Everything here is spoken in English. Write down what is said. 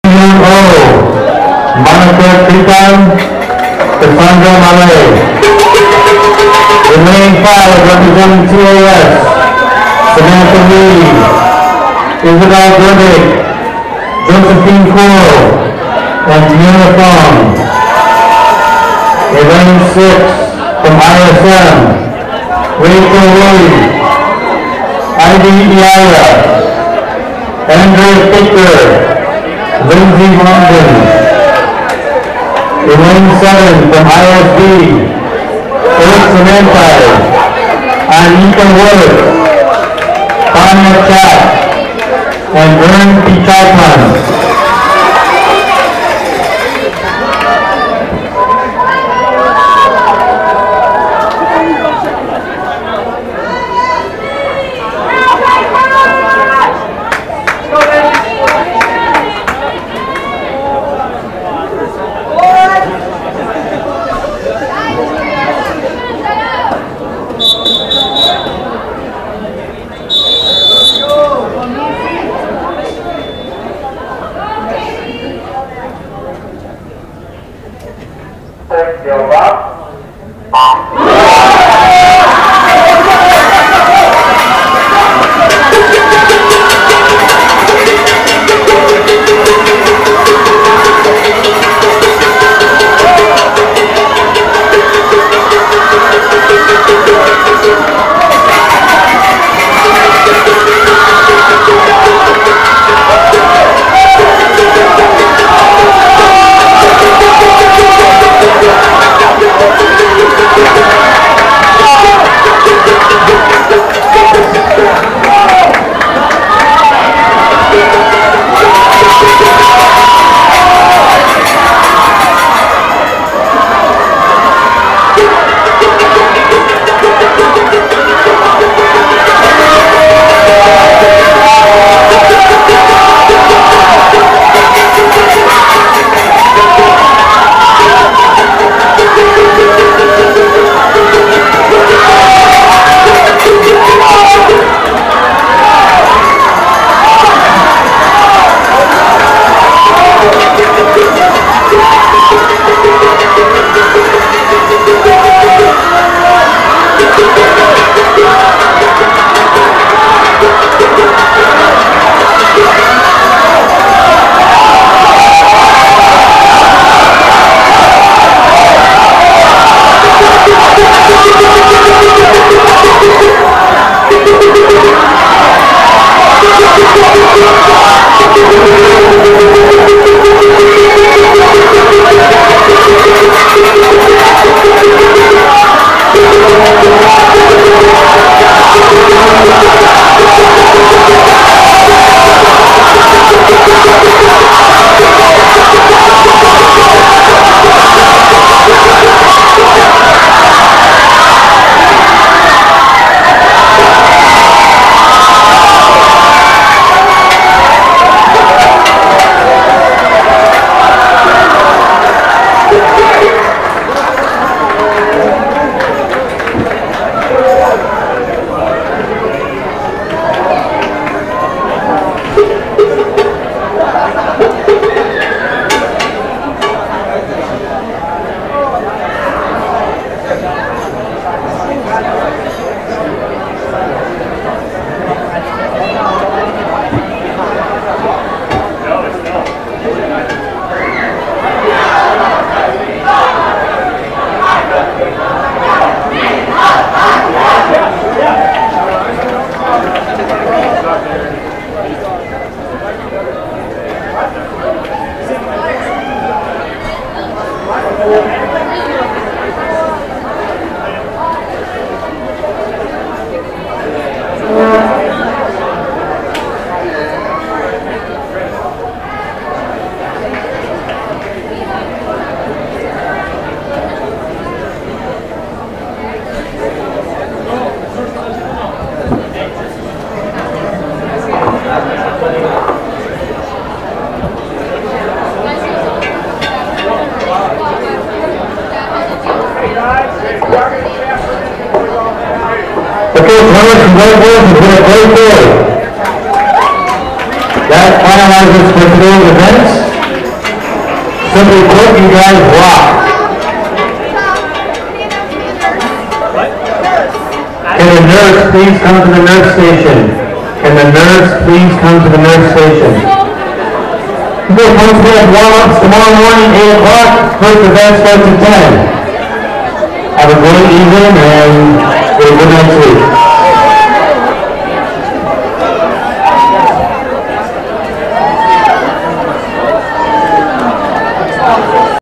Monica Kritan, Cassandra Malay. Remaining 5 representing TAS, Samantha Lee, Isabel Gerdick, Josephine Coral, and Tiana Fong. Elaine 6 from ISM, Rachel Williams, Ivy Iasas, Andrea Fichter, Lindsay London, Elaine 7 from ISB, Eric Samantha, Anita Wood, Tanya Chat, and Vern Pichaipan. That finalizes for today's events. Simply put, you guys rock. Can the nurse please come to the nurse station? Can the nurse please come to the nurse station? Okay, folks, we have warm-ups tomorrow morning, 8 o'clock. First event starts at 10. Have a great evening and a good night's sleep.